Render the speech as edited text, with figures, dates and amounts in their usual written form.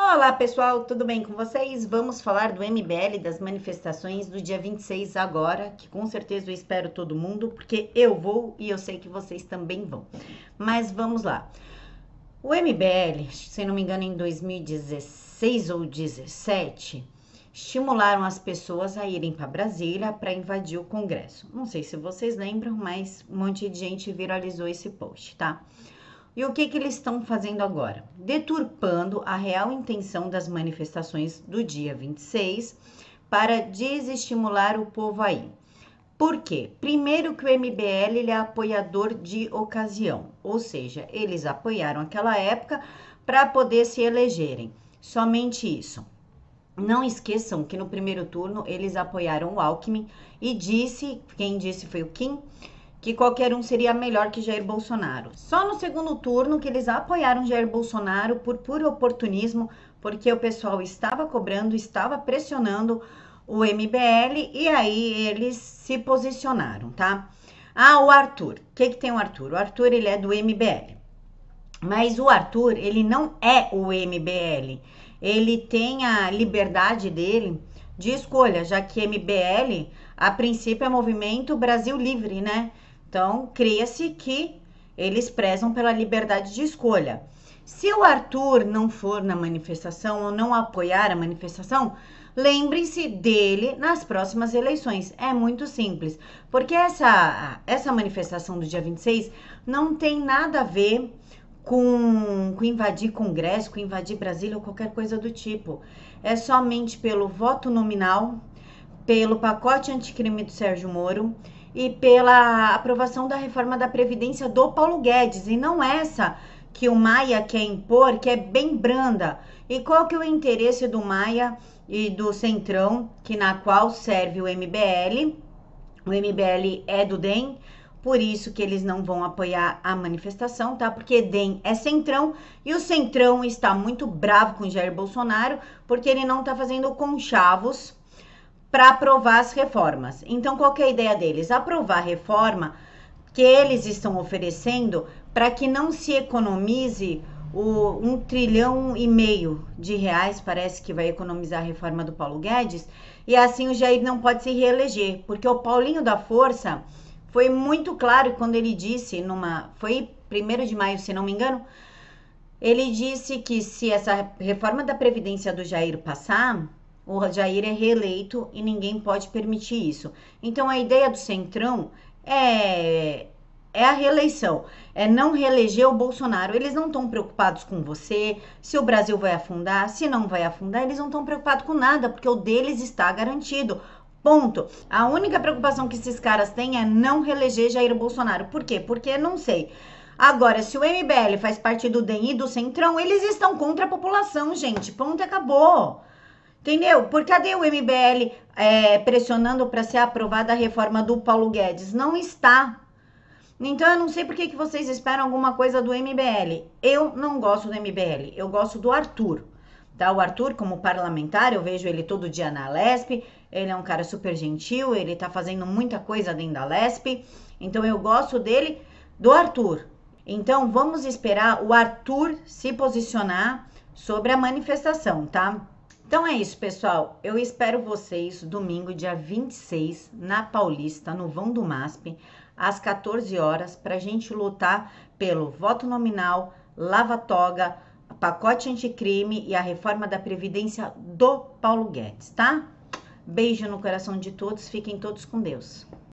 Olá pessoal, tudo bem com vocês? Vamos falar do MBL, das manifestações do dia 26 agora, que com certeza eu espero todo mundo, porque eu vou e eu sei que vocês também vão. Mas vamos lá. O MBL, se não me engano em 2016 ou 2017, estimularam as pessoas a irem para Brasília para invadir o Congresso. Não sei se vocês lembram, mas um monte de gente viralizou esse post, tá? E o que eles estão fazendo agora? Deturpando a real intenção das manifestações do dia 26 para desestimular o povo aí. Por quê? Primeiro que o MBL ele é apoiador de ocasião, ou seja, eles apoiaram aquela época para poder se elegerem. Somente isso. Não esqueçam que no primeiro turno eles apoiaram o Alckmin e quem disse foi o Kim, que qualquer um seria melhor que Jair Bolsonaro. Só no segundo turno que eles apoiaram Jair Bolsonaro por puro oportunismo, porque o pessoal estava cobrando, estava pressionando o MBL e aí eles se posicionaram, tá? Ah, o Arthur. O que tem o Arthur? O Arthur, ele é do MBL. Mas o Arthur, ele não é o MBL. Ele tem a liberdade dele de escolha, já que MBL, a princípio, é Movimento Brasil Livre, né? Então, cria-se que eles prezam pela liberdade de escolha. Se o Arthur não for na manifestação ou não apoiar a manifestação, lembrem-se dele nas próximas eleições. É muito simples, porque essa manifestação do dia 26 não tem nada a ver com invadir Congresso, com invadir Brasília ou qualquer coisa do tipo. É somente pelo voto nominal, pelo pacote anticrime do Sérgio Moro e pela aprovação da reforma da Previdência do Paulo Guedes, e não essa que o Maia quer impor, que é bem branda. E qual que é o interesse do Maia e do Centrão, que na qual serve o MBL? O MBL é do DEM, por isso que eles não vão apoiar a manifestação, tá? Porque DEM é Centrão e o Centrão está muito bravo com Jair Bolsonaro, porque ele não tá fazendo conchavos para aprovar as reformas. Então, qual que é a ideia deles? Aprovar a reforma que eles estão oferecendo para que não se economize o 1,5 trilhão de reais, parece que vai economizar a reforma do Paulo Guedes, e assim o Jair não pode se reeleger, porque o Paulinho da Força foi muito claro quando ele disse, foi 1º de maio, se não me engano, ele disse que se essa reforma da Previdência do Jair passar, o Jair é reeleito e ninguém pode permitir isso. Então, a ideia do Centrão é a reeleição, é não reeleger o Bolsonaro. Eles não estão preocupados com você, se o Brasil vai afundar, se não vai afundar, eles não estão preocupados com nada, porque o deles está garantido. Ponto. A única preocupação que esses caras têm é não reeleger Jair Bolsonaro. Por quê? Porque não sei. Agora, se o MBL faz parte do DEM e do Centrão, eles estão contra a população, gente. Ponto, acabou. Entendeu? Por cadê o MBL pressionando para ser aprovada a reforma do Paulo Guedes? Não está. Então, eu não sei por que vocês esperam alguma coisa do MBL. Eu não gosto do MBL, eu gosto do Arthur. Tá? O Arthur, como parlamentar, eu vejo ele todo dia na Lesp. Ele é um cara super gentil, ele tá fazendo muita coisa dentro da Lesp. Então, eu gosto dele, do Arthur. Então, vamos esperar o Arthur se posicionar sobre a manifestação, tá? Então é isso, pessoal. Eu espero vocês domingo, dia 26, na Paulista, no vão do MASP, às 14 horas, para a gente lutar pelo voto nominal, lava-toga, pacote anticrime e a reforma da Previdência do Paulo Guedes, tá? Beijo no coração de todos, fiquem todos com Deus.